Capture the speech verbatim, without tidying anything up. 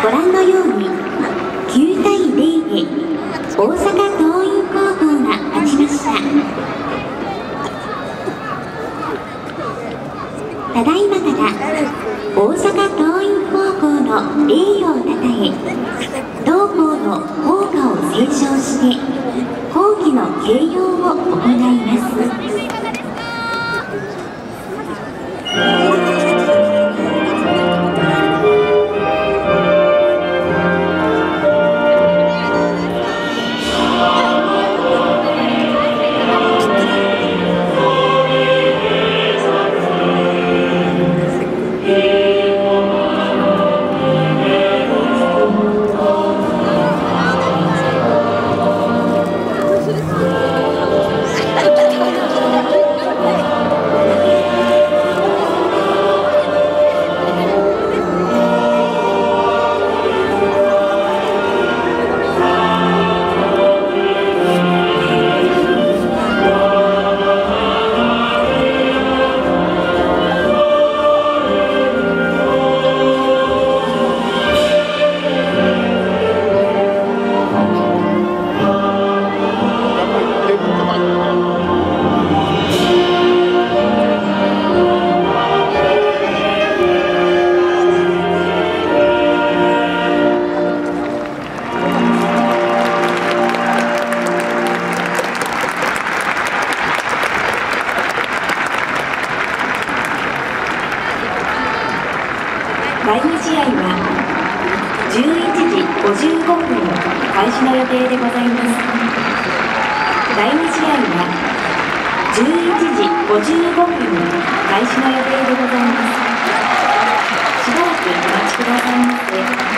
ご覧のようにきゅうたいゼロで大阪桐蔭高校が勝ちました。ただいまから大阪桐蔭高校の栄誉をたたえ、同校の校歌を斉唱して校旗の掲揚を行います。 だいに試合はじゅういちじごじゅうごふん開始の予定でございます。だいに試合はじゅういちじごじゅうごふん開始の予定でございます。しばらくお待ちくださいませ。